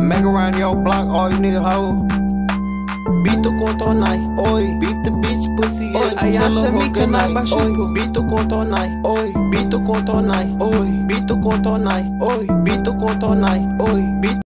Make around your block, all you nigga hoe. Beat the court all night, oi. Beat the bitch pussy, oi. Aí essa mica na baixa, oi. Beat the court all night, oi. Beat the court all night, oi. Beat the court all night, oi. Beat the court all night, oi. Beat